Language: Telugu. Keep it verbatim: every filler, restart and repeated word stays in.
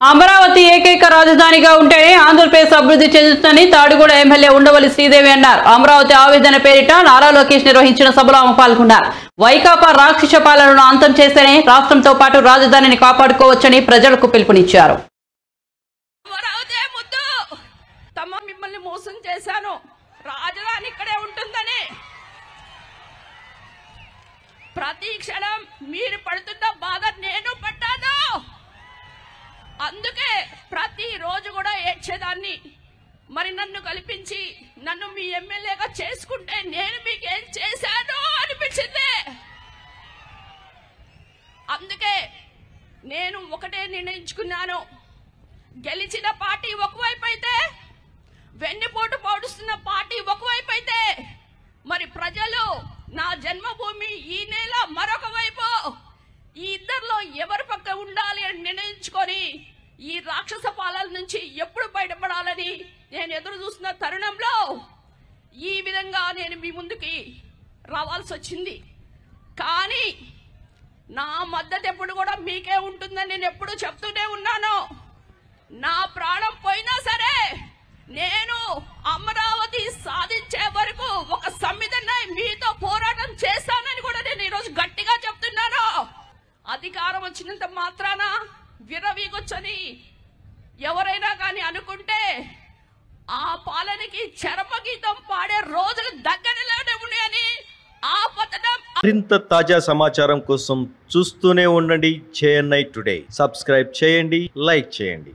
అమరావతి ఏకైక రాజధానిగా ఉంటేనే ఆంధ్రప్రదేశ్ అభివృద్ధి చెందుతుందని తాడిగూడ ఎమ్మెల్యే ఉండవల్లి శ్రీదేవి అన్నారు. అమరావతి ఆవేదన పేరిట నారా లోకేష్ నిర్వహించిన సభలో ఆమె పాల్గొన్నారు. వైకాపా రాక్షస పాలనను అంతం చేస్తేనే రాష్ట్రంతో పాటు రాజధానిని కాపాడుకోవచ్చని ప్రజలకు పిలుపునిచ్చారు. మిమ్మల్ని మోసం చేశాను, రాజధాని ఇక్కడే ఉంటుందని ప్రతి క్షణం మీరు పడుతున్న బాధ నేను పడ్డాను. అందుకే ప్రతి రోజు కూడా ఏడ్చేదాన్ని. మరి నన్ను కల్పించి నన్ను మీ ఎమ్మెల్యేగా చేసుకుంటే నేను మీకు ఏం చేశాను అనిపించింది. అందుకే నేను ఒకటే నిర్ణయించుకున్నాను, గెలిచిన పార్టీ ఒకవైపు అయితే, వెన్నుపోటు పౌడుస్తున్న పార్టీ ఒకవైపు అయితే, మరి ప్రజలు నా జన్మభూమి ఈ నేల మరొక వైపు, ఈ ఇద్దరిలో ఎవరి పక్క ఉండాలి అని నిర్ణయించుకొని ఈ రాక్షస పాలన నుంచి ఎప్పుడు బయటపడాలని నేను ఎదురు చూస్తున్న తరుణంలో ఈ విధంగా నేను మీ ముందుకి రావాల్సి వచ్చింది. కానీ నా మద్దతు ఎప్పుడు కూడా మీకే ఉంటుందని నేను ఎప్పుడు చెప్తూనే ఉన్నాను. నా ప్రాణం పోయినా సరే నేను అమరావతి సాధించే వరకు ఒక సంవిధానం మీతో పోరాటం చేస్తానని కూడా నేను ఈరోజు గట్టిగా చెప్తున్నాను. అధికారం వచ్చినంత మాత్రాన విరవీగొచ్చని ఎవరైనా కానీ అనుకుంటే ఆ పాలనకి చరమగీతం పాడే రోజులు దగ్గరలోనే ఉన్నాయని ఆ పతనం. మరింత తాజా సమాచారం కోసం చూస్తూనే ఉండండి జేఎన్ఐ టుడే. సబ్స్క్రైబ్ చేయండి, లైక్ చేయండి.